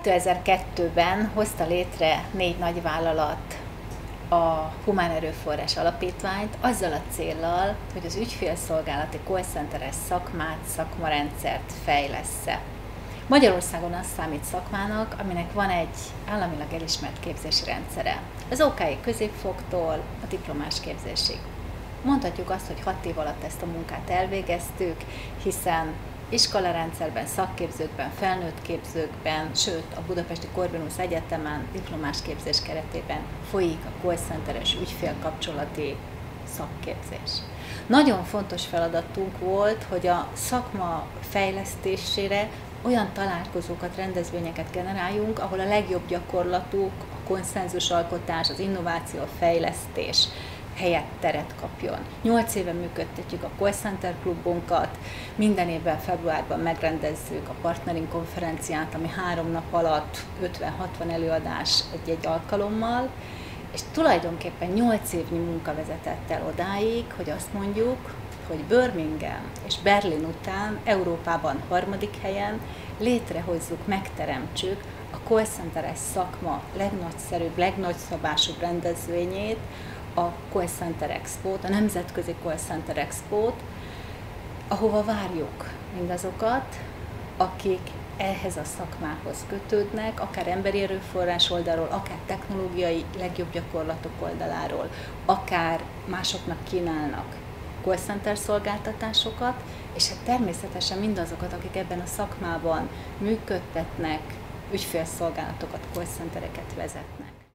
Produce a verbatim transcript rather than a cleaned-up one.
kétezer-kettőben hozta létre négy nagyvállalat a Humán Erőforrás Alapítványt azzal a céllal, hogy az ügyfélszolgálati call centeres szakmát, szakmarendszert fejlessze. Magyarországon az számít szakmának, aminek van egy államilag elismert képzési rendszere. Az ó ká i középfoktól a diplomás képzésig. Mondhatjuk azt, hogy hat év alatt ezt a munkát elvégeztük, hiszen iskolarendszerben, szakképzőkben, felnőtt képzőkben, sőt a Budapesti Corvinus Egyetemen diplomás képzés keretében folyik a call centeres ügyfélkapcsolati szakképzés. Nagyon fontos feladatunk volt, hogy a szakma fejlesztésére olyan találkozókat, rendezvényeket generáljunk, ahol a legjobb gyakorlatuk, a konszenzusalkotás, az innováció, a fejlesztés helyett teret kapjon. Nyolc éve működtetjük a Call Center klubunkat, minden évben februárban megrendezzük a partnering konferenciát, ami három nap alatt ötven-hatvan előadás egy-egy alkalommal, és tulajdonképpen nyolc évnyi munka vezetett el odáig, hogy azt mondjuk, hogy Birmingham és Berlin után Európában harmadik helyen létrehozzuk, megteremtsük a call centeres szakma legnagyszerűbb, legnagyszabásúbb rendezvényét, a Call Center Expo-t, a Nemzetközi Call Center Expo-t, ahova várjuk mindazokat, akik ehhez a szakmához kötődnek, akár emberi erőforrás oldalról, akár technológiai legjobb gyakorlatok oldaláról, akár másoknak kínálnak call center szolgáltatásokat, és hát természetesen mindazokat, akik ebben a szakmában működtetnek, ügyfélszolgálatokat, call centereket vezetnek.